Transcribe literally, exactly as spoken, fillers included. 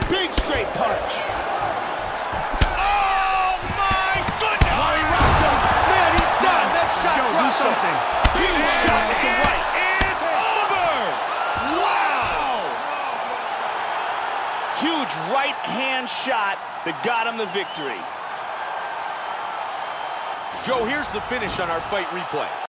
Big straight punch. Oh, my goodness! Oh, he rocks him. Man, he's done. That Let's shot go, do dropped him. something. Huge shot with the right. It's over! Wow! Huge right hand shot that got him the victory. Joe, here's the finish on our fight replay.